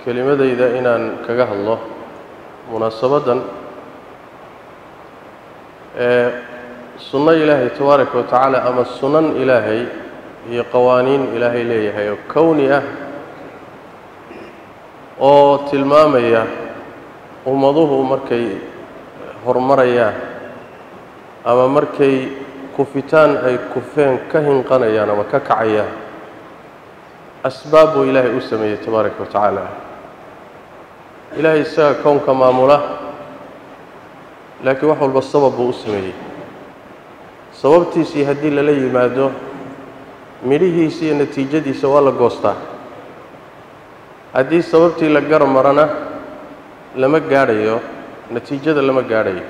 kelimadayda inaan kaga hadlo munaasabadan sunno ilaahay tabaaraka wa tacaala ama sunan ilaahay iyo qawaaniin ilaahay leeyahay oo kowni ah oo tilmaamaya ummaduhu markay horumarayaan ama markay kufitaan ay kufeen ka hinqanayaan ama ka kacayaan asbaab buu ilaahay u sameeyey tabaaraka wa tacaala ilaahay isaga kownka maamula laakiin wax walba sabab buu u sameeyey sababtiisii haddii lala yimaado midhihiisa iyo natiijadiisa waa la goostaa haddii sababtii la gar marana lama gaadhayo natiijada lama gaadhayo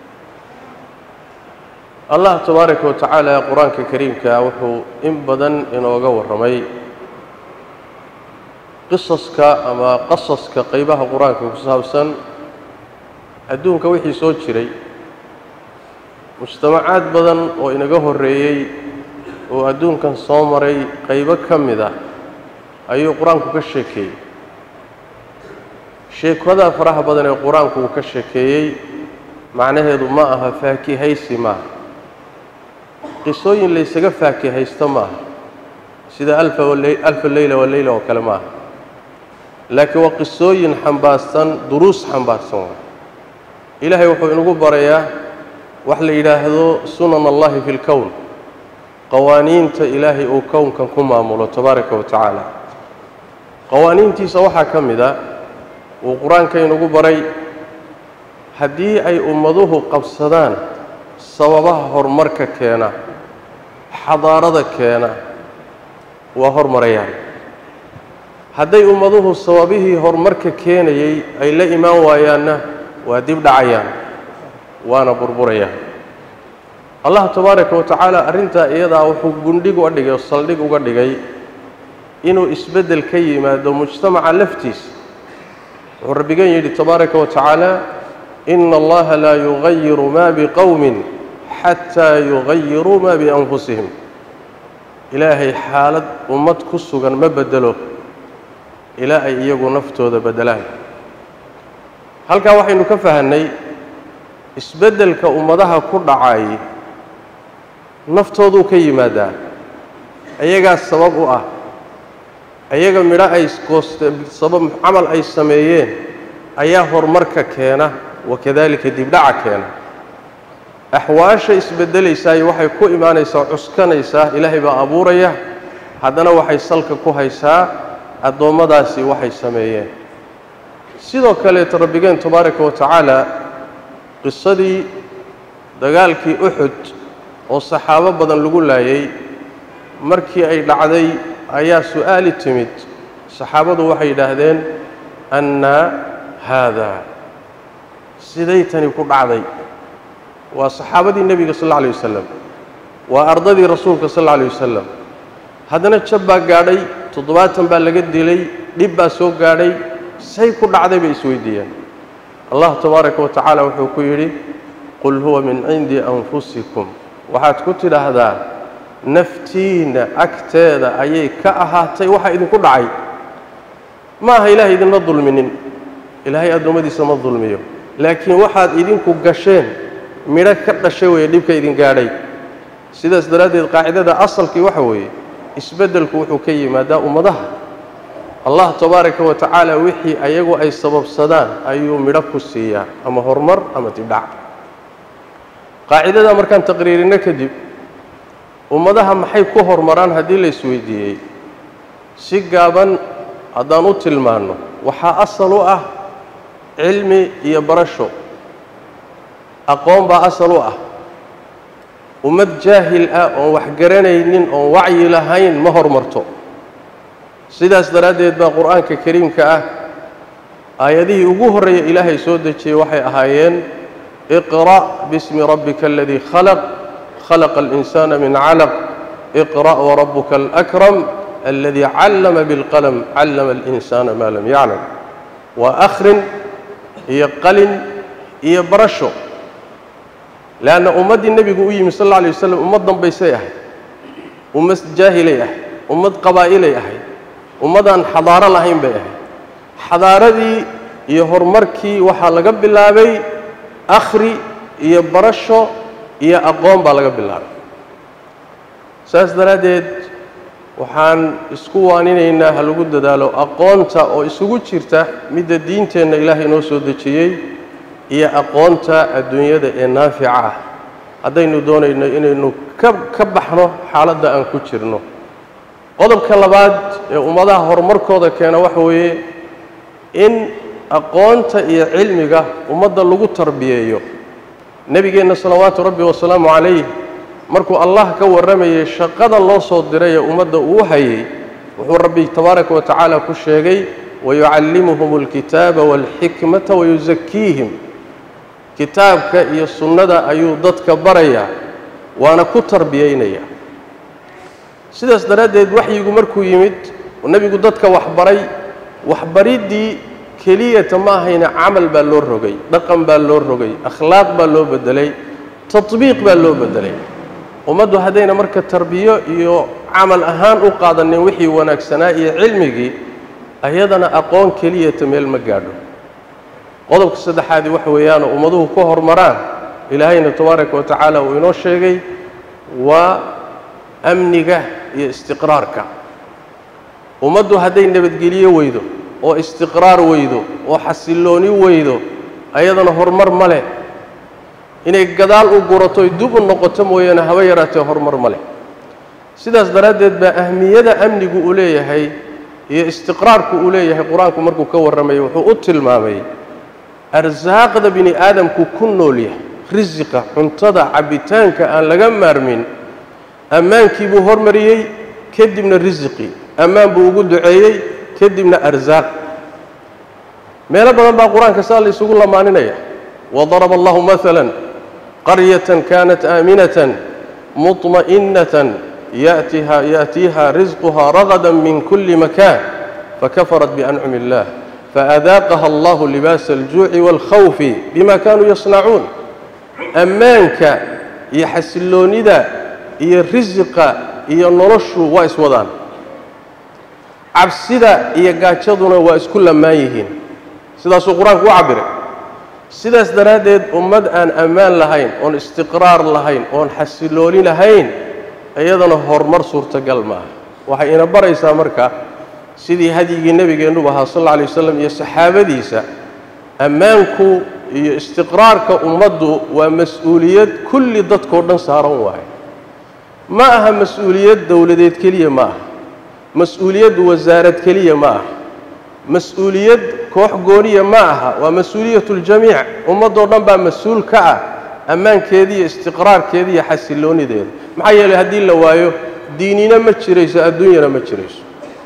allah tabaaraka wa tacaala qur-aanka kariimka wuxuu in badan inooga warramay qisaska ama qasaska qaybaha qur-aanka ku saabsan adduunka wixii soo jiray mujtamacaad badan oo inaga horreeyey oo adduunkan soo maray qaybo ka mid ah ayuu qur-aanku ka sheekeeyey sheekada faraha badan ee qur-aanku uu ka sheekeeyey macnaheedu ma aha faakihaysi maaha qisooyin laysaga faakihaysto maaha sida alfa leyla waleyla oo kale maaha laakiin waa qisooyin xambaarsan duruus xambaarsan ilaahay wuxuu inagu barayaa wax la yidhaahdo sunan allahi fi lkown qawaaniinta ilaahay uu kownkan ku maamulo tabaaraka wa tacaala qawaaniintiisa waxaa ka mid a uu qur-aanka inagu baray haddii ay ummaduhu qabsadaan sababaha horumarka keena xadaarada keena waa hormarayaan hadday ummaduhu sababihii horumarka keenayay ay la imaan waayaanna waa dib dhacayaan waana burburayaan allah tabaaraka wa tacaala arrintaa iyadaa wuxuu gundhig uga dhigay oo saldhig uga dhigay inuu isbeddel ka yimaado mujtamaca laftiisa wuxuu rabbigan yidhi tabaaraka wa tacaala ina allaha laa yugayiru ma biqowmin xataa yugayiruu ma bianfusihim ilaahay xaalad ummad ku sugan ma beddelo ilaa ay iyagu naftooda beddelaan halkaa waxaynu ka fahannay isbeddelka ummadaha ku dhacay naftooduu ka yimaadaa ayagaa sabab u ah ayaga midho ay sabab camal ay sameeyeen ayaa horumarka keena wakadaalika dibdhaca keena axwaasha isbeddelaysaay waxay ku imaanaysaa cuskanaysaa ilaahay baa abuuraya haddana waxay salka ku haysaa addoommadaasi waxay sameeyeen sidoo kaleeta rabbigeen tabaaraka wa tacaala qisadii dagaalkii uxud oo saxaabo badan lagu laayay markii ay dhacday ayaa su'aali timid saxaabadu waxay yidhaahdeen annaa haadaa siday tani ku dhacday waa saxaabadii nebiga sal alla alay wasalam waa ardadii rasuulka sal alla alay wasalam haddana jab baa gaadhay 70 baa laga dilay dhib baa soo gaadhay say ku dhacday bay isweydiiyeen allah tabaaraka wa tacaala wuxuu ku yidhi qul huwa min cindi anfusikum waxaad ku tidhaahdaa naftiina agteeda ayay ka ahaatay waxa idinku dhacay ma aha ilaahay idinma dulminin ilaahay addoommadiisa ma dulmiyo laakiin waxaad idinku gasheen midho ka dhashay weeye dhibka idin gaadhay sidaas daraaddeed qaacidada asalkii waxa weeye isbeddelku wuxuu ka yimaadaa ummadaha allah tabaaraka wa tacaala wixii ayagu ay sababsadaan ayuu midho ku siiyaa ama horumar ama dibdhac qaacidada markaan taqriirino kadib ummadaha maxay ku horumaraan haddii la isweydiiyey si gaaban haddaan u tilmaanno waxaa asal u ah cilmi iyo barasho aqoon baa asal u ah ummad jaahil ah oon wax garanaynin oon wacyi lahayn ma horumarto sidaas daraaddeed baa qur-aanka kariimka ah aayadihii ugu horreeya ilaahay soo dejiyey waxay ahaayeen iqra' bismi rabbika aladii khalaq khalaqa alinsaana min calaq iqra' warabuka alakram aladii callama bilqalam callama alinsaana maa lam yaclam waa akhrin iyo qalin iyo barasho leanna ummaddii nebigu u yimi sal alla alay wasalam ummad dambaysay ahayd ummad jaahilay ahayd ummad qabaa'ilay ahayd ummadaan xadaaro lahayn bay ahayd xadaaradii iyo horumarkii waxaa laga bilaabay akhri iyo barasho iyo aqoon baa laga bilaabay saas daraaddeed waxaan isku waaninaynaa ha lagu dadaalo aqoonta oo isugu jirta midda diinteenna ilaahay inoo soo dejiyey iyo aqoonta adduunyada ee naafica ah haddaynu doonayno inaynu ka baxno xaaladda aan ku jirno qodobka labaad ee ummadaha horumarkooda keena waxa weeye in aqoonta iyo cilmiga ummadda lagu tarbiyeeyo nebigeenna salawaatu rabbi wasalaamu calayh markuu allah ka warramayay shaqada loo soo diray ee ummadda uu hayay wuxuu rabbi tabaaraka wa tacaala ku sheegay wayucallimuhum alkitaaba waalxikmata wayusakiihim kitaabka iyo sunnada ayuu dadka barayaa waana ku tarbiyeynayaa sidaas daraaddeed waxyigu markuu yimid nebigu dadka waxbaray waxbariddii keliyata ma ahayna camal baa loo rogay dhaqan baa loo rogay akhlaaq baa loo beddelay tatbiiq baa loo beddelay ummaddu haddayna marka tarbiyo iyo camal ahaan u qaadanin wixii wanaagsanaa iyo cilmigii ayadana aqoon keliyata meel ma gaadho qodobka saddexaadii waxa weeyaanoo ummaduhu ku horumaraan ilaahayna tabaaraka wa tacaala uu inoo sheegay waa amniga iyo istiqraarka ummaddu hadday nabadgelyo weydo oo istiqraar weydo oo xasillooni weydo ayadana horumar ma leh inay gadaal u gurato dib u noqoto mooyaane haba yaraatee horumar ma leh sidaas daraaddeed baa ahmiyada amnigu uu leeyahay iyo istiqraarku uu leeyahay qur-aanku markuu ka warramayay wuxuu u tilmaamay arsaaqda bini aadamku ku nool yahay risiqa cuntada cabbitaanka aan laga maarmin ammaankii buu hormariyey kadibna risiqii ammaan buu ugu duceeyey kadibna arsaaq meelo badan baa qur-aanka saa la isugu lamaaninaya wadaraba allahu maalan qaryatan kaanat aaminatan muطma'innatan ya'tiiha risquha ragadan min kulli makan fakafarat biancumi illah faadaaqaha allahu libaasa aljuuci waalkhawfi bima kaanuu yasnacuun ammaanka iyo xasilloonida iyo risiqa iyo noloshu waa iswadaan cabsida iyo gaajaduna waa isku lamaan yihiin sidaasuu qur-aanku u cabbiray sidaas daraaddeed ummad aan ammaan lahayn oon istiqraar lahayn oon xasillooni lahayn iyadana horumar suurtagal maaha waxay ina baraysaa marka sidii hadyigii nebigeennuba ahaa sal alla alay wasalam iyo saxaabadiisa ammaanku iyo istiqraarka ummaddu waa mas-uuliyad kulli dadkoo dhan saaran waaye ma aha mas-uuliyad dowladeed keliya ma aha mas-uuliyad wasaarad keliya ma aha mas-uuliyad koox gooniya ma aha waa mas-uuliyatuljamiic ummaddoo dhan baa mas-uul ka ah ammaankeeda iyo istiqraarkeeda iyo xasilloonideeda maxaa yeelay haddii la waayo diinina ma jirayso adduunyana ma jirayso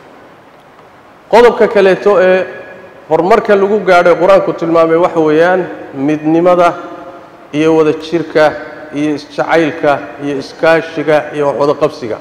qodobka kaleeto ee horumarka lagu gaadhay qur-aanku tilmaamay waxa weeyaan midnimada iyo wada jirka iyo isjacaylka iyo iskaashiga iyo wada qabsiga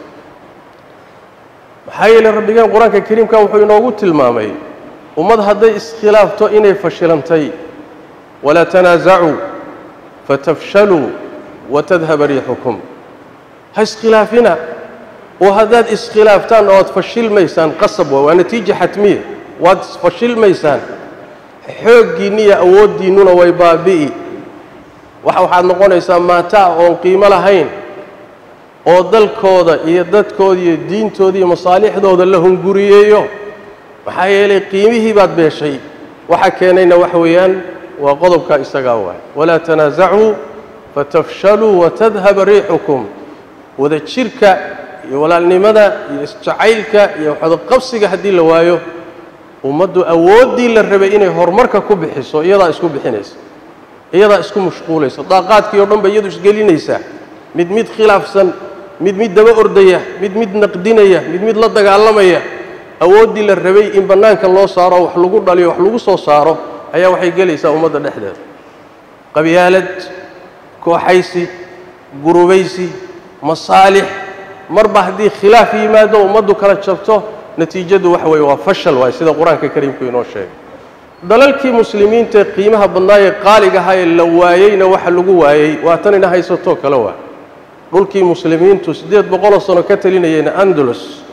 maxaa yeelay rabbigeen qur-aanka kariimka wuxuu inoogu tilmaamay ummad hadday iskhilaafto inay fashilantay walaa tanaasacuu fatafshaluu watadhaba riixukum ha iskhilaafina oo haddaad iskhilaaftaan oo aad fashilmaysaan qasab waa natiija xatmiya waad fashilmaysaan xooggiinna iyo awooddiinnuna way baabi'i waxaad noqonaysaa maataa oon qiimo lahayn oo dalkooda iyo dadkooda iyo diintooda iyo masaalixdooda la hunguriyeeyo maxaa yeelay qiimihii baad beeshay waxa keenayna waxa weeyaan waa qodobka isagaa waay walaa tanaasacuu fatafshaluu watadhaba riixukum wada jirka iyo walaalnimada iyo isjacaylka iyo wada qabsiga haddii la waayo ummaddu awooddii la rabay inay horumarka ku bixiso iyadaa isku bixinaysa iyadaa isku mashquulaysa daaqaadkii oo dhan ba iyadu isgelinaysaa mid khilaafsan mid daba ordaya mid naqdinaya mid la dagaalamaya awooddii la rabay in bannaanka loo saaro wax lagu dhaliyo wax lagu soo saaro ayaa waxay gelaysaa ummadda dhexdeeda qabyaalad kooxaysi gurubaysi masaalix marba haddii khilaaf yimaado ummaddu kala jabto natiijadu waxa weeye waa fashal waay sida qur-aanka kariimku inoo sheegay dalalkii muslimiinta ee qiimaha badnaayee qaaliga ahaa ee la waayeyna waxa lagu waayey waa tan ina haysatoo kale waa dhulkii muslimiintu 800 sano ka talinayeen andalus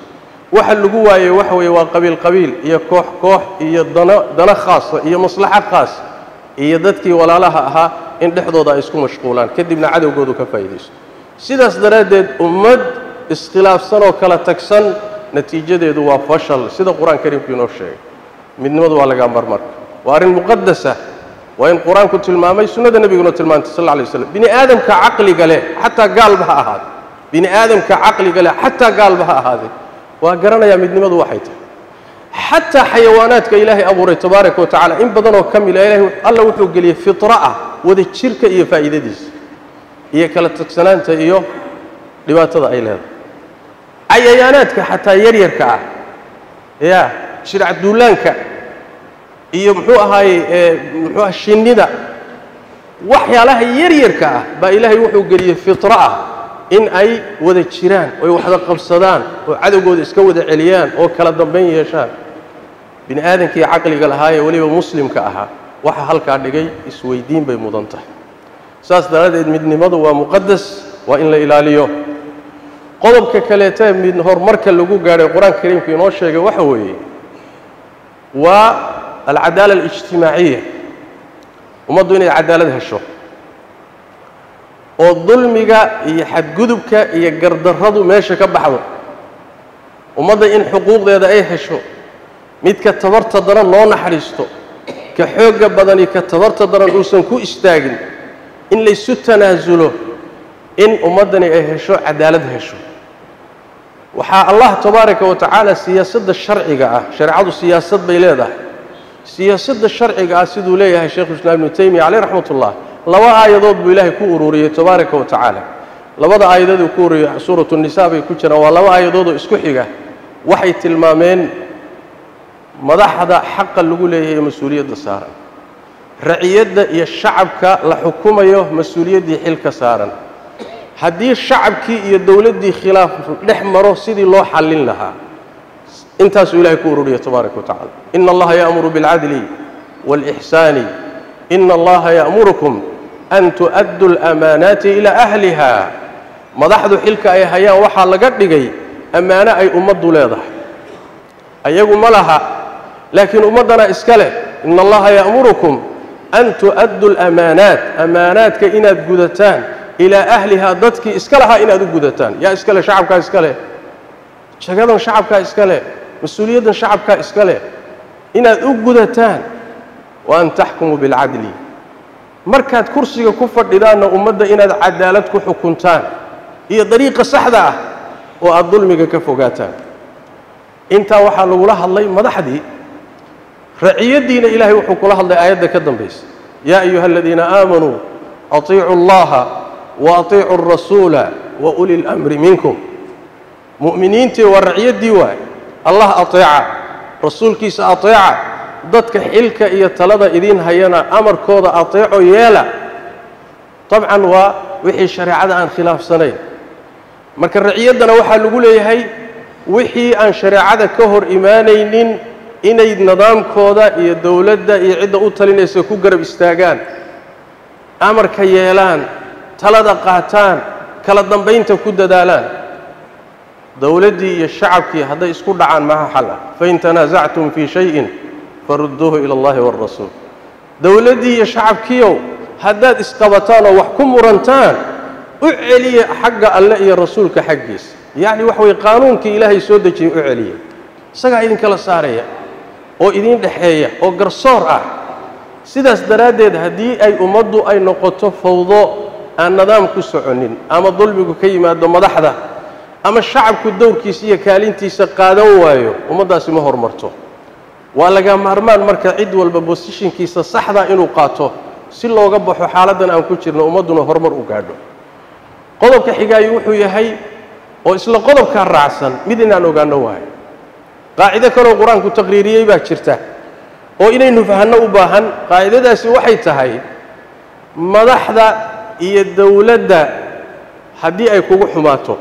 waxa lagu waayay waxa weeye waa qabiil iyo koox iyo dana khaas iyo maslaxa khaas iyo dadkii walaalaha ahaa in dhexdooda ay isku mashquulaan kadibna cadawgoodu ka faa'iideysto sidaas daraadeed ummad iskhilaafsan oo kala tagsan natiijadeedu waa fashal sida qur-aanka kariimku inoo sheegay midnimadu waa laga marmarka waa arrin muqaddasa waa in qur-aanku tilmaamay sunnada nebiguna tilmaantay sal alla alay wasallam bini aadamka caqliga leh xataa gaalba ha ahaade bini aadamka caqliga leh xataa gaalba ha ahaadee waa garanayaa midnimadu waxay tahay xataa xayawaanaadka ilaahay abuuray tabaaraka wa tacaala in badanoo ka mila ilahay alla wuxuu geliyey fitra ah wada jirka iyo faa'iidadiisa iyo kala tagsanaanta iyo dhibaatada ay leedahay cayayaanaadka xataa yaryarka ah ya shirca duulaanka iyo muxuu ahaayey shinnida waxyaalaha yaryarka ah baa ilaahay wuxuu geliyey fitra ah in ay wada jiraan oo ay waxda qabsadaan oo cadawgooda iska wada celiyaan oo kala dambayn yeeshaan bini aadankii caqliga lahaa ee waliba muslimka ahaa waxa halkaa dhigay isweydiin bay mudan tahay saas daraadeed midnimadu waa muqaddas waa in la ilaaliyo qodobka kaleeta mid horumarka lagu gaaray qur-aanka kariimka inoo sheegay waxa weeye waa alcadaala alijtimaaciya ummaddu inay cadaalad hesho oo dulmiga iyo xadgudubka iyo gardarradu meesha ka baxdo ummadda in xuquuqdeeda ay hesho midka tabarta daran loo naxariisto ka xoogga badan iyo ka tabarta daran uusan ku istaagin in laysu tanaasulo in ummaddani ay hesho cadaalad hesho waxaa allah tabaaraka wa tacaala siyaasadda sharciga ah shareecadu siyaasad bay leedahay siyaasadda sharciga ah siduu leeyahay sheekhu islaam ibnu taymiya caleyh raxmatullah laba aayadood buu ilaahay ku ururiyey tabaaraka wa tacaala labada aayadood uu ku ururiyey suuratu nisaa bay ku jiraan waa laba aayadood oo isku xiga waxay tilmaameen madaxda xaqa lagu leeyahay ee mas-uuliyadda saaran raciyadda iyo shacabka la xukumayo mas-uuliyaddii xilka saaran haddii shacabkii iyo dowladdii khilaaf dhex maro sidii loo xallin lahaa intaasuu ilaahay ku ururiyey tabaaraka wa tacaala ina allaha ya'muru bilcadli waalixsaani ina allaha ya'murukum an tu'addu alamaanaati ilaa ahliha madaxdu xilka ay hayaan waxaa laga dhigay ammaano ay ummaddu leedahay ayagu ma laha laakiin ummaddana iska leh ina allaha ya'murukum an tu'addu alamaanaat amaanaadka inaad gudataan ilaa ahlihaa dadkii iska lahaa inaad u gudataan yaa iska leh shacabkaa iska leh jagadan shacabkaa iska leh mas-uuliyaddan shacabkaa iska leh inaad u gudataan wa an taxkumuu bilcadli markaad kursiga ku fadhidaanna ummadda inaad cadaalad ku xukuntaan iyo dariiqa saxda ah oo aad dulmiga ka fogaataan intaa waxaa lagula hadlay madaxdii raciyaddiina ilaahay wuxuu kula hadlay aayadda ka dambaysa yaa ayuha aladiina aamanuu atiicuu allaha wa atiicuu alrasuula wa uli lamri minkum mu'miniintii waa raciyaddii waay allah ateeca rasuulkiisa ateeca dadka xilka iyo talada idiin hayana amarkooda ateeco yeela dabcan waa wixii shareecada aan khilaafsanayn marka raciyaddana waxaa lagu leeyahay wixii aan shareecada ka hor imaanaynin inay nidaamkooda iyo dowladda iyo cidda u talinaysa ku garab istaagaan amarka yeelaan talada qaataan kala dambaynta ku dadaalaan dowladdii iyo shacabkii hadday isku dhacaan maha xal ah fain tanaasactum fii shayin farudduuhu ila allahi waalrasuul dowladdii iyo shacabkiiow haddaad isqabataan oo wax ku murantaan u celiya xagga alle iyo rasuulka xaggiisa yacni waxa weye qaanuunkii ilaahay soo dejiyey u celiya isagaa idinkala saaraya oo idiin dhexeeya oo garsoor ah sidaas daraaddeed haddii ay ummaddu ay noqoto fawdo aan nidaam ku soconin ama dulmigu ka yimaado madaxda ama shacabku dowrkiisa iyo kaalintiisa qaadan waayo ummaddaasi ma horumarto waa laga maarmaan marka cid walba bosishinkiisa saxda inuu qaato si looga baxo xaaladdan aan ku jirno ummadduna horumar u gaadho qodobka xigaayu wuxuu yahay oo isla qodobkaa raacsan mid inaan ogaanno waayo qaacido kaloo qur-aanku taqriiriyey baa jirta oo inaynu fahanno u baahan qaacidadaasi waxay tahay madaxda iyo dowladda haddii ay kugu xumaato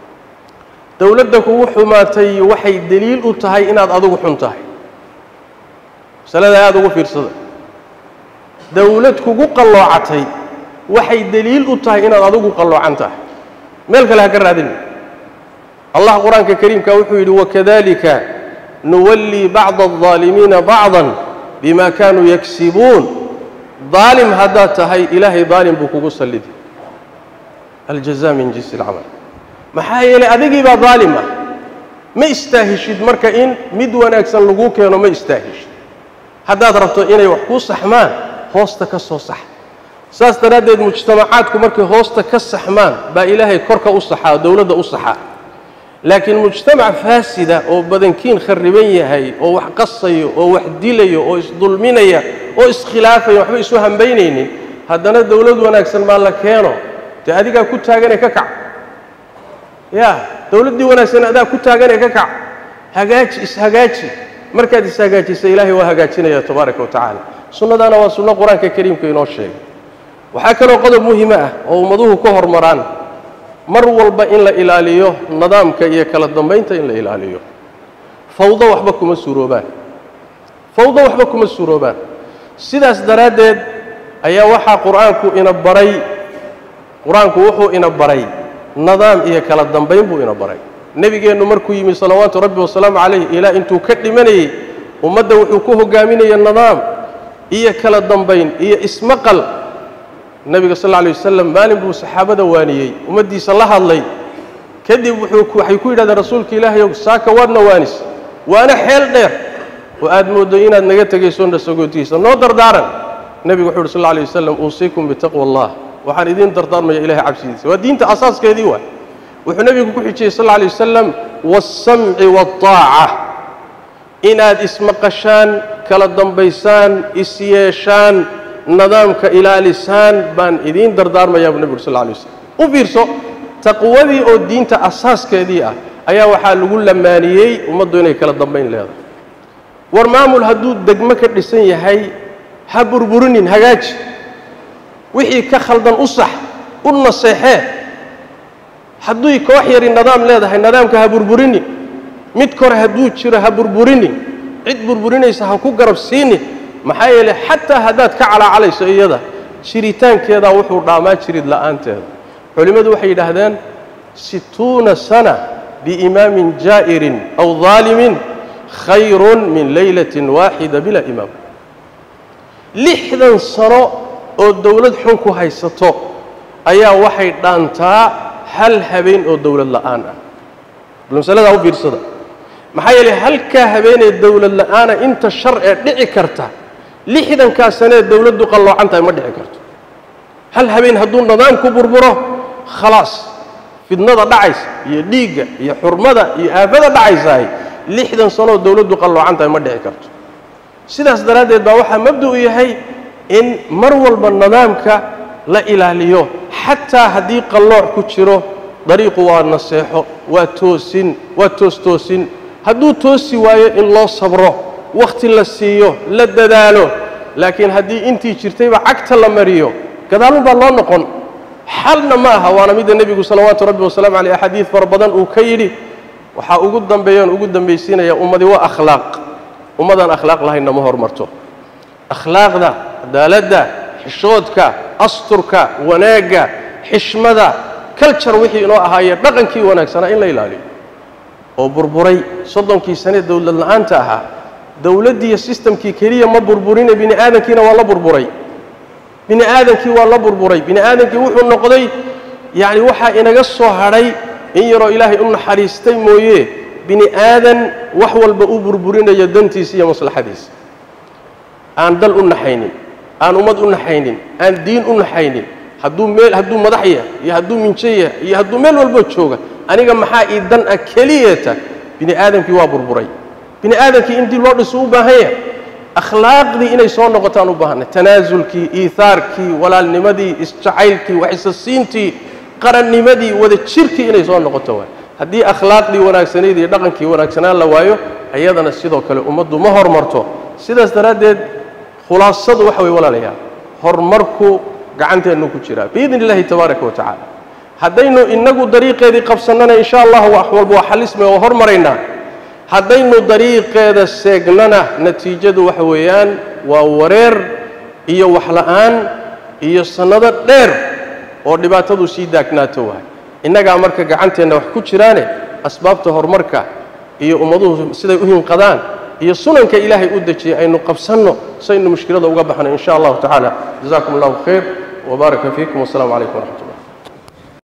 dowladda kugu xumaatay waxay daliil u tahay inaad adigu xun tahay masalada aada ugu fiirsada dowlad kugu qalloocatay waxay daliil u tahay inaad adigu qalloocan tahay meel kale ha ka raadin الله قرآن كريم كوحيد وكذلك نولي بعض الظالمين بعضا بما كانوا يكسبون ظالم هذا تهي إلهي ظالم بكوكوس اللذي الجزاء من جنس العمل ما حايل أدقي ظالمة ما يستاهشد مركا إن مدوانا أكسن لقوك ينو ما يستاهش هذا ضربته إنه يحكو صحمان هوستك الصح ساس تردد مجتمعاتكم مركا هوستك الصحمان با إلهي كوركا أصحى دولة أصحى لكن مجتمع فاسدة أو بدنكين خربية هي أو wax qasayo oo wax dilayo oo isdulminaya oo iskhilaafayo waxba isu hambeynaynin haddana dawlad wanaagsan ma la keeno te adiga ku taagan ka kac ya dawladii wanaagsan adaa ku taagan ka kac hagaaji markaad ishagaajisay ilaahay waa hagaajinaya tabaaraka wa taala sunnadana waa sunno quraanka kariimka inoo sheegay waxa kale oo qodob muhiim ah oo ummaduhu ku hormaraan mar walba in la ilaaliyo nidaamka iyo kala dambeynta in la ilaaliyo fawdo waxba kuma suuroobaan sidaas daraadeed ayaa waxa quraanku wuxuu ina baray nidaam iyo kala dambeyn buu ina baray nabigeenu markuu yimi salawaatu rabbi wa salaamu alayhi ila intuu ka dhimanayay ummadda wuxuu ku hogaaminayay nidaam iyo kala dambeyn iyo ismaqal النبي صلى الله عليه وسلم مالين بو صحابته وانيي امديس الله هدلay kadib waxay ku yiraahdeen rasuulka ilaahay saaka wadna waanis waana xeel dheer oo aad moodo inaad naga tagayso nasagootiisa noo dardaaran nabiga wuxuu sallallahu alayhi wasallam uusiikum bi taqwallah waxaan idin dardaarmaya ilaahay cabsidiisa waa diinta asaaskeedii waa wuxuu nabigu ku xijiyay sallallahu alayhi wasallam was-sam'i wat-taa'ah inaad ismaqashaan kala dambaysaan isyeeshaan نظامك إلى لسان بان إذين دردار ما يا النبي صلى الله عليه وسلم وفيرسو تقوذي أو الدين تأساس كذية أيا وحال نقول لما نيجي ومضينا كلا ضمين لهذا ورمامل هدود دقمك الرسالة هاي هبربرنين هجاج وحي كخلدن أصح قلنا الصحيح هدوي كوحير النظام لهذا هاي النظام كهبربرني متكر هدود شرا هبربرني عد بربرني سهكو قرب سيني محايل حتى هدات كعلى علي سيدة شريتان كذا وحور رامات شريد لآنته علماء وحي هذان 60 سنة بإمام جائر أو ظالم خير من ليلة واحدة بلا إمام لحدا صراء الدولة حنكو هايستو أيا وحي دانتا هل هبين الدولة الآن بالمسألة هو في الصدى محايل هل كهبين الدولة الآن انت الشرع دعي كرتا لحدا كاسنة الدولة قالوا عنها ما دعي كرتا هل هبين هدون نظام كبربره خلاص في النظر دعيس يديق يحرمده يآفده دعيس هاي لحدا صنوا الدولة قالوا عنها ما دعي كرتا سيداس درادة باوحة مبدؤي هي إن مرول بالنظام لا إله ليه حتى هديق الله كتشره طريقه والنصيحه وتوسين هدو توسي وايه إن الله صبره وقت الله سيئه لدداله لكن هدي انتي جرتي بعكت الله مريو كذلك بالله نقول حالنا معها وانا ميد النبي صلوات ربي وسلام عليه حديث فربضان وكيري وحا أقدم بيان أقدم بيسينا يا أمدي وأخلاق أمدان أخلاق لها إنما هرمرتو أخلاق ده دالده حشودك أسطرك وناقة حشمده كلتشر وحي إنو أهاية رقنكي وناكسنا إلا إلالي oo burburay 30 sano dawlad la'aanta aha dawladii systemkii kaliya ma burburin bini aadamkiina waa la burburay bini aadamkii wuxuu noqday yaani waxa inaga soo haray in yaro ilaahay u naxariistay mooyee bini aadan wax walba u burburinayo dantiisa iyo maslaxadiisa aan dal u naxaynin aan ummad u naxaynin aan diin u naxaynin hadduu madaxya iyo hadduu minjaya iyo hadduu meel walba jooga aniga maxaa idan akeliyata bini aadamkii waa burburay bini aadamkii intii loo dhiso u baahan yahay akhlaaqdii inay soo noqotaan u baahan tanaazulkii iithaarkii walaalnimadii isjacaylkii waxisasiintii qarannimadii wada jirkii inay soo noqoto waa haddii akhlaaqdii wanaagsaneed iyo dhaqankii wanaagsanaan la waayo ayadana sidoo kale ummaddu ma hormarto sidaas daraadeed khulaasadu waxa way walaalayaal horumarku gacanteenu ku jira biidnillaahi tabaaraka wa tacaala haddaynu inagu dariiqeedii qabsannana insha allah wax walba waa xalisme oo hormaraynaa haddaynu dariiqeeda seegnana natiijadu waxa weeyaan waa wareer iyo wax la'aan iyo sanado dheer oo dhibaatadu sii daagnaato waay innagaa marka gacanteenna wax ku jiraane asbaabta horumarka iyo ummaduhu siday u hinqadaan iyo sunanka ilaahay u dejiyay aynu qabsanno saynu mushkilada uga baxno insha Allah ta'ala jazakumullahu khair wa baraka fiikum wa assalamu alaykum wa rahmatullahi